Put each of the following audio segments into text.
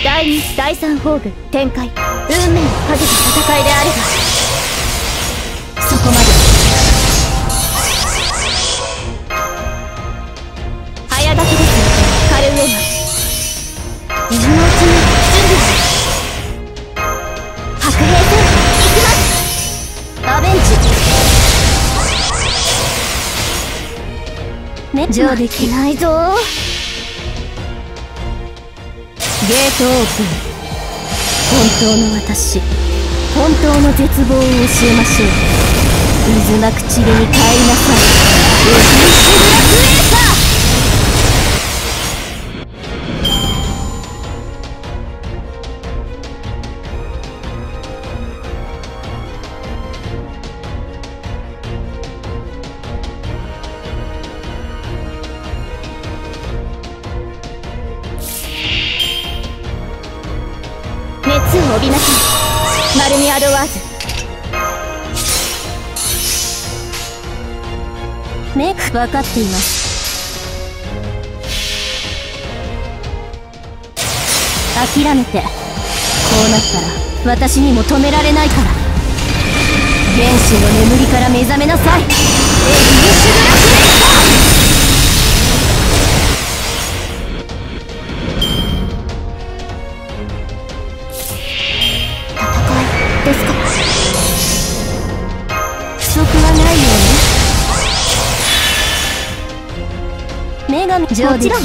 第2第3宝具展開。運命をかけた戦いであればそこまで。早書きですねカルウエマ。今のうちに準備を。白兵戦行きます。アベンジね、上できないぞ。ゲートオープン。本当の私、本当の絶望を教えましょう。渦巻く塵に帰りなさい。エジリッシュブラックエーサー。熱を帯びなさいマルミアドワーズ。分かっています。諦めて。こうなったら私にも止められないから。原始の眠りから目覚めなさい。エジリッシュブラックエーサー。ですか。不足はないよね。女神上出来。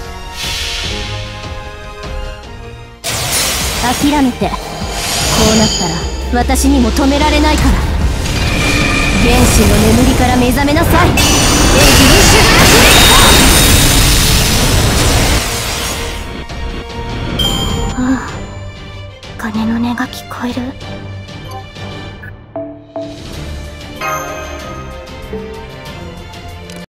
諦めて。こうなったら私にも止められないから。原始の眠りから目覚めなさい。エジリッシュブラックエーサー。ああ、鐘の音が聞こえる。